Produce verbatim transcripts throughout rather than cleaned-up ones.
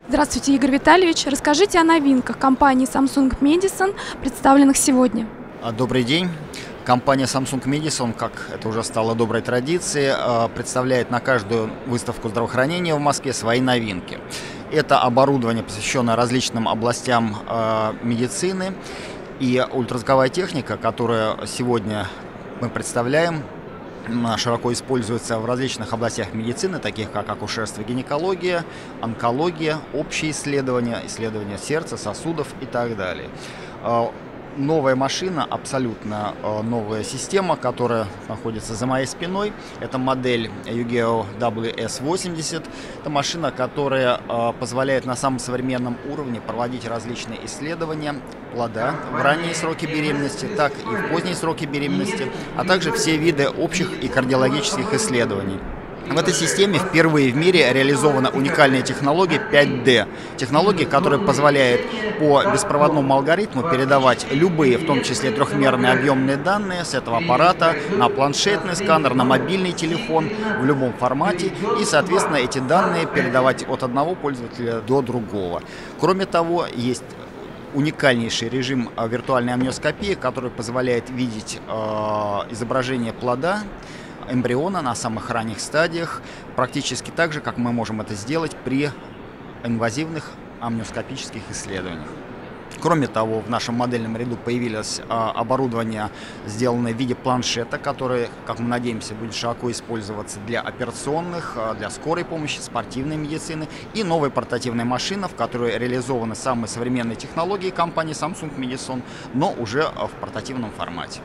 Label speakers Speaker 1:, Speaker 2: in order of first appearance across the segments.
Speaker 1: Здравствуйте, Игорь Витальевич. Расскажите о новинках компании Samsung Medison, представленных сегодня.
Speaker 2: Добрый день. Компания Samsung Medison, как это уже стало доброй традицией, представляет на каждую выставку здравоохранения в Москве свои новинки. Это оборудование, посвященное различным областям медицины, и ультразвуковая техника, которую сегодня мы представляем, широко используется в различных областях медицины, таких как акушерство, гинекология, онкология, общие исследования, исследования сердца, сосудов и так далее. Новая машина, абсолютно новая система, которая находится за моей спиной. Это модель Югео дабл ю эс восемьдесят. Это машина, которая позволяет на самом современном уровне проводить различные исследования плода в ранние сроки беременности, так и в поздние сроки беременности, а также все виды общих и кардиологических исследований. В этой системе впервые в мире реализована уникальная технология пять дэ. Технология, которая позволяет по беспроводному алгоритму передавать любые, в том числе трехмерные объемные данные с этого аппарата на планшетный сканер, на мобильный телефон в любом формате. И, соответственно, эти данные передавать от одного пользователя до другого. Кроме того, есть уникальнейший режим виртуальной амниоскопии, который позволяет видеть э, изображение плода, эмбриона на самых ранних стадиях, практически так же, как мы можем это сделать при инвазивных амниоскопических исследованиях. Кроме того, в нашем модельном ряду появилось а, оборудование, сделанное в виде планшета, которое, как мы надеемся, будет широко использоваться для операционных, а, для скорой помощи, спортивной медицины, и новая портативная машина, в которой реализованы самые современные технологии компании Samsung Medison, но уже а, в портативном формате.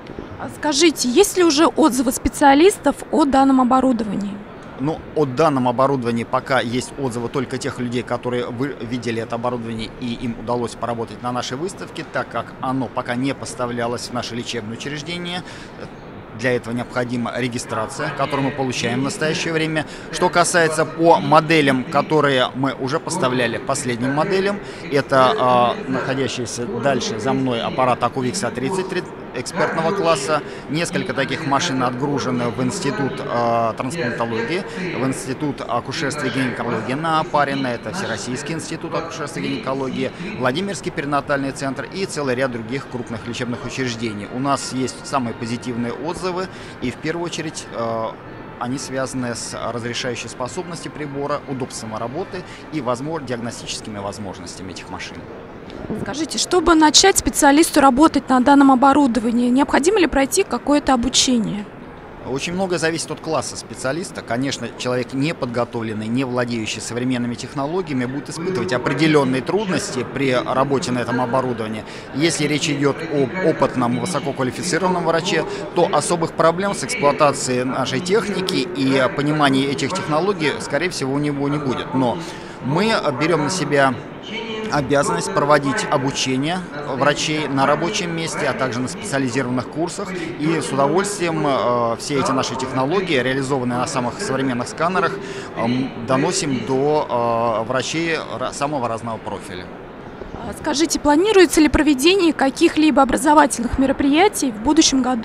Speaker 1: Скажите, есть ли уже отзывы специалистов о данном оборудовании?
Speaker 2: Ну, о данном оборудовании пока есть отзывы только тех людей, которые вы видели это оборудование и им удалось поработать на нашей выставке, так как оно пока не поставлялось в наше лечебное учреждение. Для этого необходима регистрация, которую мы получаем в настоящее время. Что касается по моделям, которые мы уже поставляли, последним моделям, это э, находящийся дальше за мной аппарат Акувикс А тридцать экспертного класса. Несколько таких машин отгружены в Институт э, трансплантологии, в Институт акушерства и гинекологии на Опарина, это Всероссийский институт акушерства и гинекологии, Владимирский перинатальный центр и целый ряд других крупных лечебных учреждений. У нас есть самые позитивные отзывы, и в первую очередь э, они связаны с разрешающей способностью прибора, удобством работы и возможно, диагностическими возможностями этих машин.
Speaker 1: Скажите, чтобы начать специалисту работать на данном оборудовании, необходимо ли пройти какое-то обучение?
Speaker 2: Очень многое зависит от класса специалиста. Конечно, человек неподготовленный, не владеющий современными технологиями, будет испытывать определенные трудности при работе на этом оборудовании. Если речь идет об опытном, высококвалифицированном враче, то особых проблем с эксплуатацией нашей техники и пониманием этих технологий, скорее всего, у него не будет. Но мы берем на себя обязанность проводить обучение врачей на рабочем месте, а также на специализированных курсах. И с удовольствием э, все эти наши технологии, реализованные на самых современных сканерах, э, доносим до э, врачей самого разного профиля.
Speaker 1: Скажите, планируется ли проведение каких-либо образовательных мероприятий в будущем году?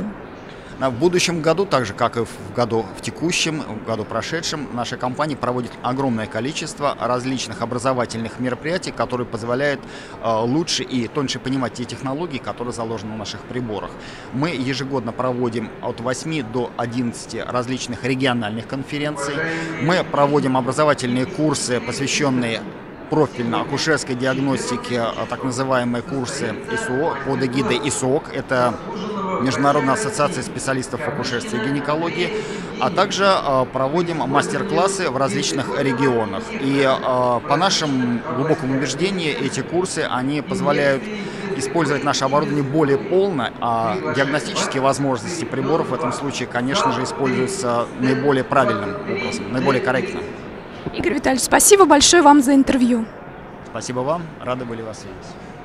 Speaker 2: В будущем году, так же как и в году в текущем, в году прошедшем, наша компания проводит огромное количество различных образовательных мероприятий, которые позволяют э, лучше и тоньше понимать те технологии, которые заложены в наших приборах. Мы ежегодно проводим от восьми до одиннадцати различных региональных конференций. Мы проводим образовательные курсы, посвященные профильно-акушерской диагностике, так называемые курсы ИСО, под эгидой ИСОК, это Международная ассоциация специалистов в акушерстве и гинекологии, а также э, проводим мастер-классы в различных регионах. И э, по нашему глубокому убеждению, эти курсы, они позволяют использовать наше оборудование более полно, а диагностические возможности приборов в этом случае, конечно же, используются наиболее правильным образом, наиболее корректно.
Speaker 1: Игорь Витальевич, спасибо большое вам за интервью.
Speaker 2: Спасибо вам, рады были вас видеть.